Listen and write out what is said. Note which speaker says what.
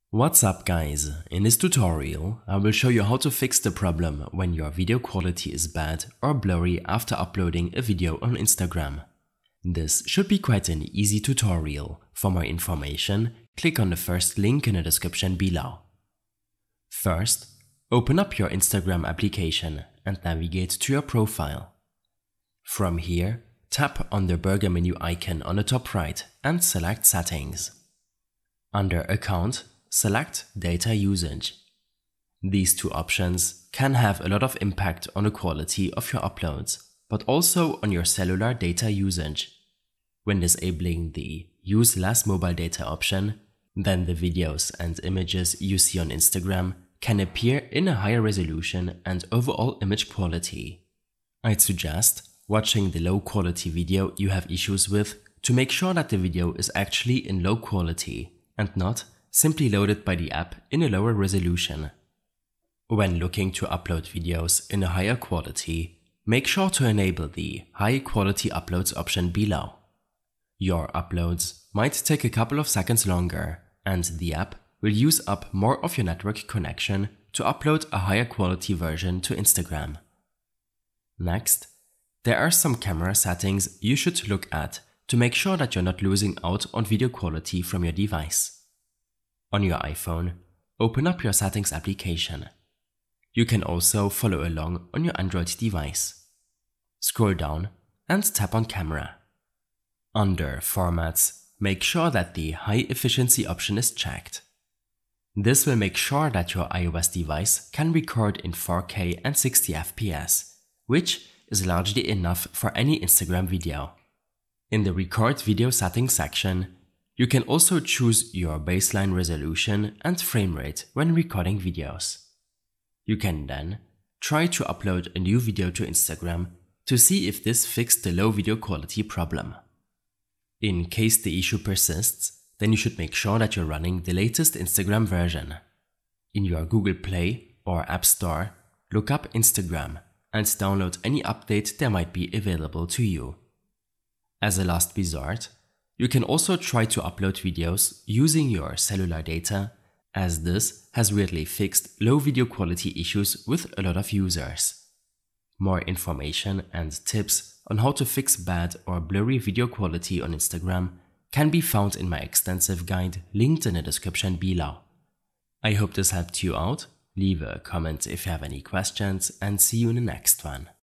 Speaker 1: What's up guys, in this tutorial I will show you how to fix the problem when your video quality is bad or blurry after uploading a video on Instagram. This should be quite an easy tutorial. For more information, click on the first link in the description below. First, open up your Instagram application and navigate to your profile. From here, tap on the burger menu icon on the top right and select Settings. Under Account, select Data Usage. These two options can have a lot of impact on the quality of your uploads, but also on your cellular data usage. When disabling the Use Less Mobile Data option, then the videos and images you see on Instagram can appear in a higher resolution and overall image quality. I'd suggest watching the low quality video you have issues with to make sure that the video is actually in low quality and not simply loaded by the app in a lower resolution. When looking to upload videos in a higher quality, make sure to enable the High Quality Uploads option below. Your uploads might take a couple of seconds longer, and the app will use up more of your network connection to upload a higher quality version to Instagram. Next, there are some camera settings you should look at to make sure that you're not losing out on video quality from your device. On your iPhone, open up your Settings application. You can also follow along on your Android device. Scroll down and tap on Camera. Under Formats, make sure that the High Efficiency option is checked. This will make sure that your iOS device can record in 4K and 60 FPS, which is largely enough for any Instagram video. In the Record Video Settings section, you can also choose your baseline resolution and frame rate when recording videos. You can then try to upload a new video to Instagram to see if this fixed the low video quality problem. In case the issue persists, then you should make sure that you're running the latest Instagram version. In your Google Play or App Store, look up Instagram and download any update that might be available to you. As a last resort, you can also try to upload videos using your cellular data, as this has weirdly fixed low video quality issues with a lot of users. More information and tips on how to fix bad or blurry video quality on Instagram can be found in my extensive guide linked in the description below. I hope this helped you out. Leave a comment if you have any questions and see you in the next one.